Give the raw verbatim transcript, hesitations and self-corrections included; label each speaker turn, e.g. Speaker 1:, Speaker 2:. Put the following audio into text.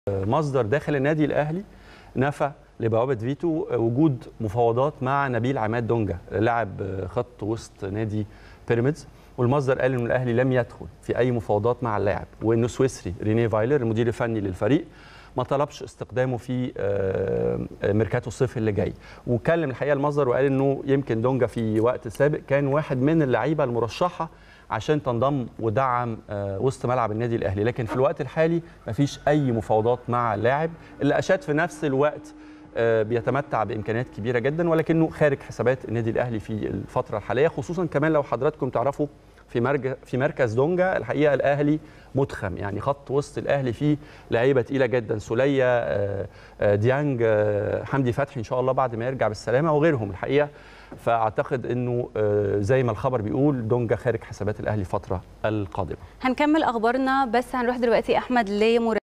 Speaker 1: مصدر داخل النادي الاهلي نفى لبوابه فيتو وجود مفاوضات مع نبيل عماد دونجا لاعب خط وسط نادي بيراميدز، والمصدر قال ان الاهلي لم يدخل في اي مفاوضات مع اللاعب، وانه سويسري رينيه فايلر المدير الفني للفريق ما طلبش استقدامه في ميركاتو الصيف اللي جاي. وكلم الحقيقه المصدر وقال انه يمكن دونجا في وقت سابق كان واحد من اللعيبه المرشحه عشان تنضم ودعم وسط ملعب النادي الاهلي، لكن في الوقت الحالي مفيش اي مفاوضات مع اللاعب اللي اشاد في نفس الوقت بيتمتع بامكانيات كبيره جدا، ولكنه خارج حسابات النادي الاهلي في الفتره الحاليه، خصوصا كمان لو حضراتكم تعرفوا في في مركز دونجا الحقيقه الاهلي متخم، يعني خط وسط الاهلي فيه لعيبه تقيله جدا، سوليه، ديانج، حمدي فتحي ان شاء الله بعد ما يرجع بالسلامه وغيرهم الحقيقه. فاعتقد انه زي ما الخبر بيقول دونجا خارج حسابات الاهلي الفتره القادمه.
Speaker 2: هنكمل اخبارنا، بس هنروح دلوقتي احمد لمراسل